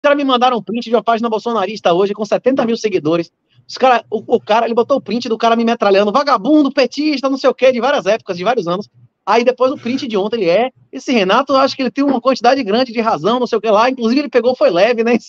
caras me mandaram um print de uma página bolsonarista hoje com 70 mil seguidores. O cara, ele botou o print do cara me metralhando, vagabundo, petista, não sei o quê, de várias épocas, de vários anos. Aí depois o print de ontem, esse Renato, eu acho que ele tem uma quantidade grande de razão, não sei o que lá, inclusive ele pegou, foi leve, né?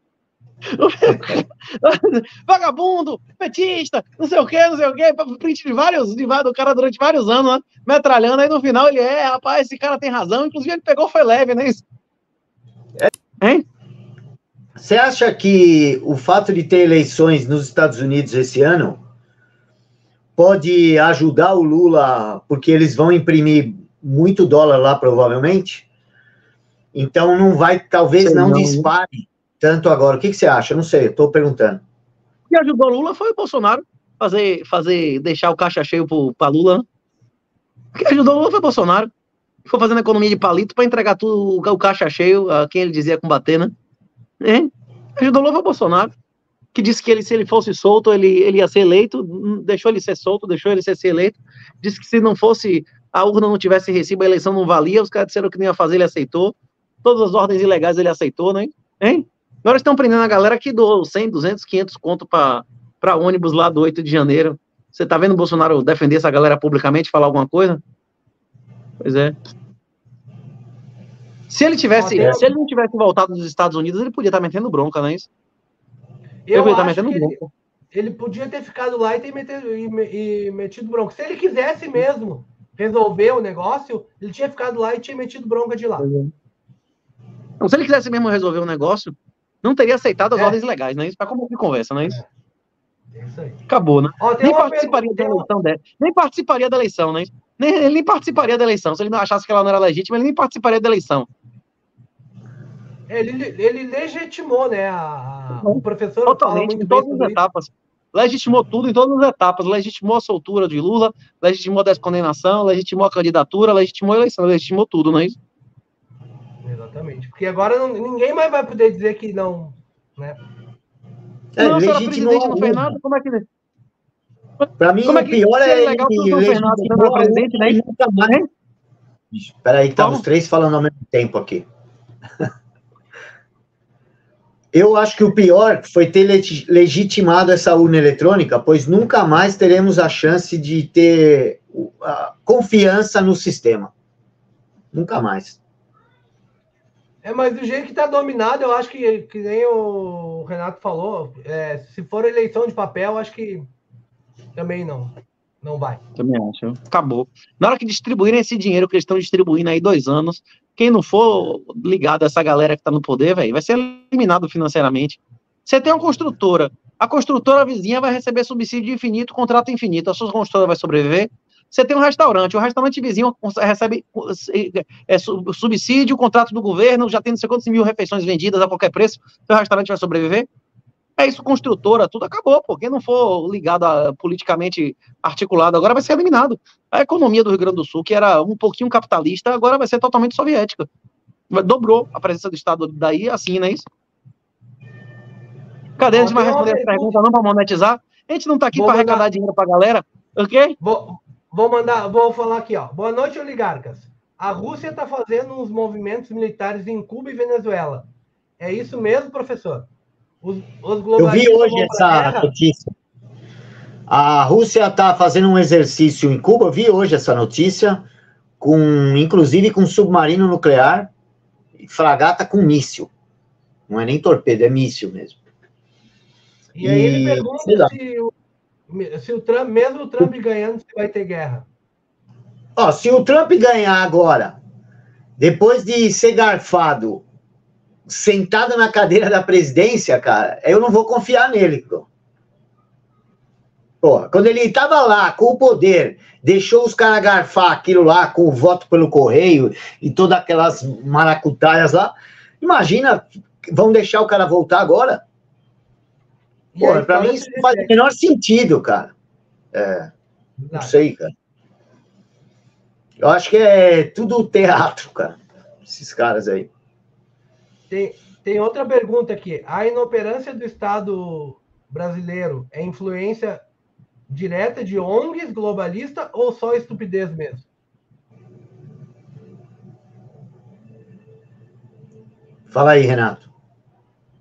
Vagabundo, petista, não sei o que, print do cara durante vários anos, né? Metralhando, aí no final ele rapaz, esse cara tem razão, inclusive ele pegou, foi leve, né? Hein? Você acha que o fato de ter eleições nos Estados Unidos esse ano pode ajudar o Lula, porque eles vão imprimir muito dólar lá, provavelmente? Então não vai, talvez não dispare tanto agora. O que você acha? Não sei, estou perguntando. O que ajudou o Lula foi o Bolsonaro deixar o caixa cheio para Lula. Né? O que ajudou o Lula foi o Bolsonaro. Ficou fazendo economia de palito para entregar tudo, o caixa cheio a quem ele dizia combater, né? Ajudou o Lula foi o Bolsonaro, que disse que se ele fosse solto, ele ia ser eleito, deixou ele ser solto, deixou ele ser eleito, disse que se não fosse, a urna não tivesse recibo, a eleição não valia, os caras disseram que não ia fazer, ele aceitou, todas as ordens ilegais ele aceitou, né? Agora estão prendendo a galera que doou 100, 200, 500 conto para ônibus lá do 8 de janeiro. Você tá vendo o Bolsonaro defender essa galera publicamente, falar alguma coisa? Pois é. Se ele não tivesse voltado dos Estados Unidos, ele podia estar metendo bronca, não é isso? Eu acho que ele podia ter ficado lá e metido bronca. Se ele quisesse mesmo resolver o negócio, ele tinha ficado lá e tinha metido bronca de lá. Então, se ele quisesse mesmo resolver o negócio, não teria aceitado as ordens legais, não é isso? Para como que conversa, não é isso? Isso aí. Acabou, né? Nem participaria da eleição dela. Nem participaria da eleição, né? Ele nem participaria da eleição. Se ele não achasse que ela não era legítima, ele nem participaria da eleição. Ele legitimou, né? O professor totalmente, em todas as etapas. Legitimou tudo em todas as etapas. Legitimou a soltura de Lula, legitimou a descondenação, legitimou a candidatura, legitimou a eleição, legitimou tudo, não é isso? Exatamente. Porque agora ninguém mais vai poder dizer que não, né? Não, se era presidente, não fez nada, como é que... Para mim, o pior é legal, ele não fez nada, não era presidente, né? Espera aí, que estamos os três falando ao mesmo tempo aqui. Eu acho que o pior foi ter legitimado essa urna eletrônica, pois nunca mais teremos a chance de ter a confiança no sistema. Nunca mais. Mas do jeito que está dominado, eu acho que nem o Renato falou, se for eleição de papel, acho que também não vai. Também acho. Acabou. Na hora que distribuírem esse dinheiro que eles estão distribuindo aí 2 anos, quem não for ligado a essa galera que está no poder, velho, vai ser eliminado financeiramente. Você tem uma construtora, a construtora vizinha vai receber subsídio infinito, contrato infinito, a sua construtora vai sobreviver. Você tem um restaurante, o restaurante vizinho recebe subsídio, contrato do governo, já tem não sei quantos mil refeições vendidas a qualquer preço, seu restaurante vai sobreviver? É isso, construtora, tudo acabou, pô. Quem não for ligado politicamente articulado agora vai ser eliminado. A economia do Rio Grande do Sul, que era um pouquinho capitalista, agora vai ser totalmente soviética. Dobrou a presença do Estado daí, assim, não é isso? Cadê? A gente vai responder essa pergunta não para monetizar? A gente não tá aqui para arrecadar dinheiro pra galera, ok? Vou falar aqui, ó. Boa noite, oligarcas. A Rússia está fazendo uns movimentos militares em Cuba e Venezuela. É isso mesmo, professor? Eu vi hoje essa notícia. A Rússia está fazendo um exercício em Cuba. Eu vi hoje essa notícia, inclusive com submarino nuclear e fragata com míssil. Não é nem torpedo, é míssil mesmo. E aí ele pergunta se o Trump, mesmo o Trump ganhando, se vai ter guerra. Se o Trump ganhar agora, depois de ser garfado, sentado na cadeira da presidência, cara, eu não vou confiar nele. Pô, quando ele estava lá com o poder, deixou os caras garfar aquilo lá com o voto pelo correio e todas aquelas maracutaias lá, imagina, vão deixar o cara voltar agora? Pô, pra mim isso não faz o menor sentido, cara. Não sei, cara. Eu acho que é tudo teatro, cara, esses caras aí. Tem outra pergunta aqui. A inoperância do Estado brasileiro é influência direta de ONGs globalistas ou só estupidez mesmo? Fala aí, Renato.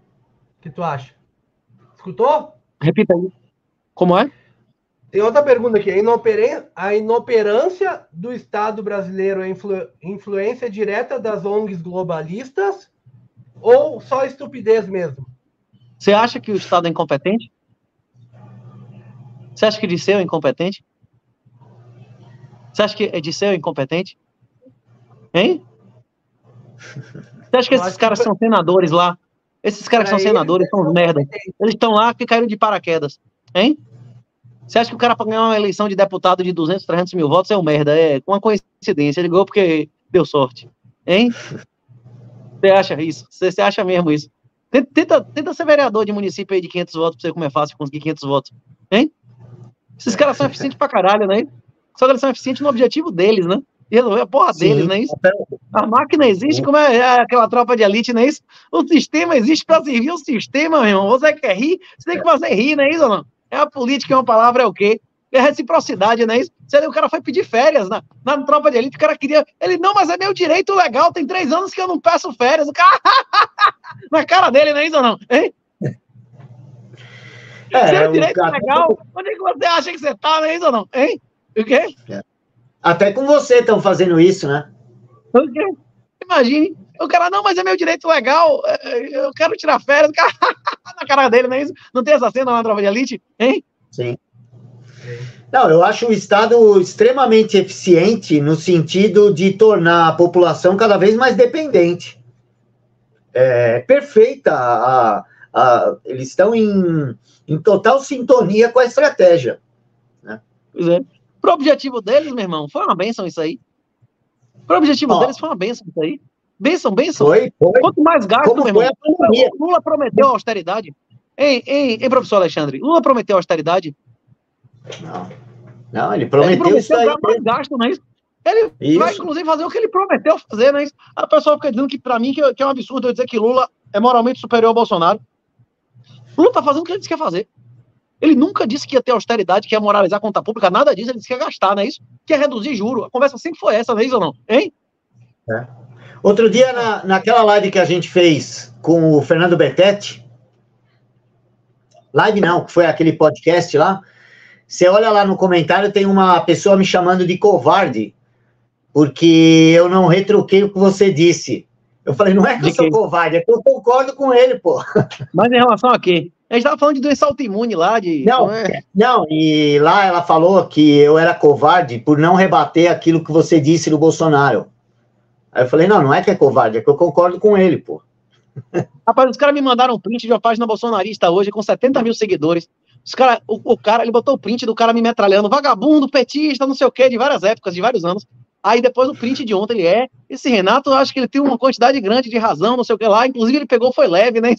que tu acha? Escutou? Repita aí. Como é? Tem outra pergunta aqui. A inoperância do Estado brasileiro é influência direta das ONGs globalistas ou só estupidez mesmo? Você acha que o Estado é incompetente? Você acha que Disseu é incompetente? Você acha que Disseu é incompetente? Hein? Você acha que esses caras são senadores lá? Esses caras que são senadores são os merda. Eles estão lá que caíram de paraquedas. Hein? Você acha que o cara para ganhar uma eleição de deputado de 200, 300 mil votos é um merda? É uma coincidência. Ele ganhou porque deu sorte. Hein? Você acha isso? Você acha mesmo isso? Tenta ser vereador de município aí de 500 votos pra você como é fácil conseguir 500 votos. Hein? Esses caras são eficientes pra caralho, né? Só que eles são eficientes no objetivo deles, né? Resolver a porra deles, não é isso? A máquina existe como é aquela tropa de elite, não é isso? O sistema existe pra servir o sistema, meu irmão. Você quer rir, você tem que fazer rir, não é isso ou não? É a política, é uma palavra, é o quê? É reciprocidade, não é isso? O cara foi pedir férias na tropa de elite, o cara queria... Ele, não, mas é meu direito legal, tem 3 anos que eu não peço férias. O cara... na cara dele, não é isso ou não? Hein? Seu direito legal, onde é que você acha que você tá, não é isso ou não? Hein? O quê? Até com você estão fazendo isso, né? O quê? Imagine. O cara, não, mas é meu direito legal, eu quero tirar férias. O cara... na cara dele, não é isso? Não tem essa cena na tropa de elite? Hein? Sim. Não, eu acho o Estado extremamente eficiente no sentido de tornar a população cada vez mais dependente. É perfeita. Eles estão em total sintonia com a estratégia. Né? Pois é. Pro objetivo deles, meu irmão, foi uma bênção isso aí. Pro objetivo deles foi uma bênção isso aí. Bênção. Foi. Quanto mais gasto, Como meu irmão. Lula prometeu austeridade. Hein, professor Alexandre? Lula prometeu austeridade? Não, ele prometeu isso aí. Mais gasto, não é isso? Ele vai, inclusive, fazer o que ele prometeu fazer, não é isso? A pessoa fica dizendo que, pra mim, que é um absurdo eu dizer que Lula é moralmente superior ao Bolsonaro. Lula tá fazendo o que ele disse que ia fazer. Ele nunca disse que ia ter austeridade, que ia moralizar a conta pública, nada disso, ele disse que ia gastar, não é isso? Que ia reduzir juros. A conversa sempre foi essa, não é isso ou não? Hein? Outro dia, naquela live que a gente fez com o Fernando Bettetti, live não, que foi aquele podcast lá, você olha lá no comentário, tem uma pessoa me chamando de covarde, porque eu não retruquei o que você disse. Eu falei, não é que eu sou covarde, é que eu concordo com ele, pô. Mas em relação a quê? A gente tava falando de doença autoimune lá, de... Não, e lá ela falou que eu era covarde por não rebater aquilo que você disse do Bolsonaro. Aí eu falei, não é que é covarde, é que eu concordo com ele, pô. Rapaz, os caras me mandaram um print de uma página bolsonarista hoje, com 70 mil seguidores. O cara, ele botou o print do cara me metralhando, vagabundo, petista, não sei o quê, de várias épocas, de vários anos. Aí depois o print de ontem, esse Renato, eu acho que ele tem uma quantidade grande de razão, não sei o que lá, inclusive ele pegou, foi leve, né?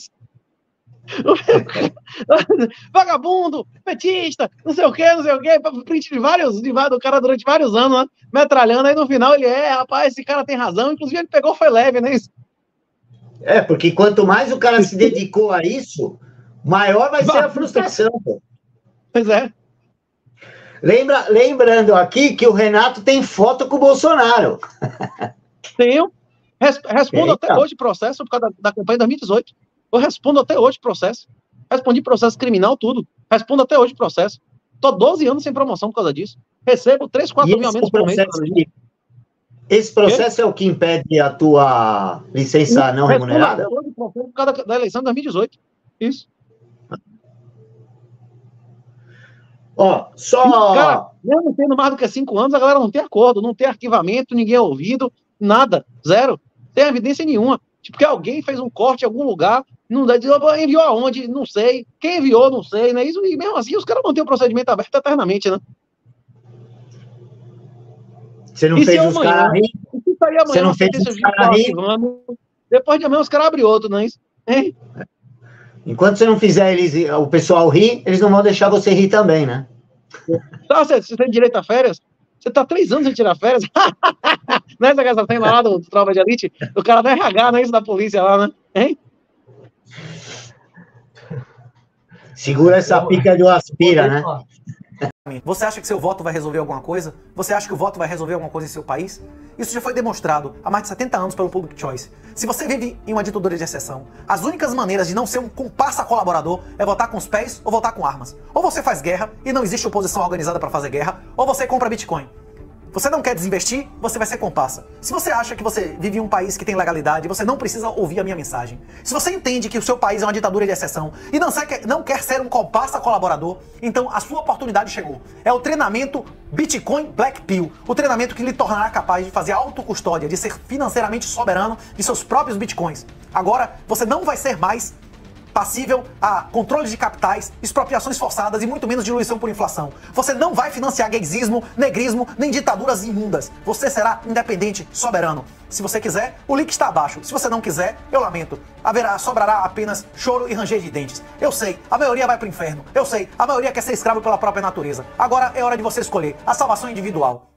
Vagabundo, petista, não sei o que, print do cara durante vários anos, né? Metralhando, aí no final ele rapaz, esse cara tem razão, inclusive ele pegou, foi leve, né? Porque quanto mais o cara se dedicou a isso, maior vai ser a frustração, pô. Pois é. Lembrando aqui que o Renato tem foto com o Bolsonaro. Tenho. Respondo até hoje processo por causa da campanha de 2018. Eu respondo até hoje processo. Respondi processo criminal, tudo. Respondo até hoje processo. Tô 12 anos sem promoção por causa disso. Recebo 3, 4 mil aumentos por mês. Esse processo é o que impede a tua licença não remunerada? Até hoje processo por causa da eleição de 2018. Isso. Cara, mesmo tendo mais do que 5 anos, a galera não tem acordo, não tem arquivamento, ninguém é ouvido, nada, zero. Não tem evidência nenhuma. Tipo, que alguém fez um corte em algum lugar, não dá, enviou aonde? Não sei. Quem enviou? Não sei, né? Isso, e mesmo assim, os caras mantêm o procedimento aberto eternamente, né? Você não fez os caras rir? Você não fez os caras rir? Depois de amanhã, os caras abrem outro, não é isso? Hein? Enquanto você não fizer o pessoal rir, eles não vão deixar você rir também, né? Você tem direito a férias? Você tá 3 anos sem tirar férias? Nessa que você tem lá do Tropa de Elite, o cara da RH, não é isso, da polícia lá, né? Hein? Segura essa pica do aspira, né? sinceramente, você acha que seu voto vai resolver alguma coisa? Você acha que o voto vai resolver alguma coisa em seu país? Isso já foi demonstrado há mais de 70 anos pelo Public Choice. Se você vive em uma ditadura de exceção, as únicas maneiras de não ser um comparsa colaborador é votar com os pés ou votar com armas. Ou você faz guerra e não existe oposição organizada para fazer guerra, ou você compra Bitcoin. Você não quer desinvestir, você vai ser comparsa. Se você acha que você vive em um país que tem legalidade, você não precisa ouvir a minha mensagem. Se você entende que o seu país é uma ditadura de exceção e não quer ser um comparsa colaborador, então a sua oportunidade chegou. É o treinamento Bitcoin Black Pill, o treinamento que lhe tornará capaz de fazer autocustódia, de ser financeiramente soberano de seus próprios bitcoins. Agora, você não vai ser mais passível a controle de capitais, expropriações forçadas e muito menos diluição por inflação. Você não vai financiar gaysismo, negrismo, nem ditaduras imundas. Você será independente, soberano. Se você quiser, o link está abaixo. Se você não quiser, eu lamento. Sobrará apenas choro e ranger de dentes. Eu sei, a maioria vai pro inferno. Eu sei, a maioria quer ser escravo pela própria natureza. Agora é hora de você escolher a salvação individual.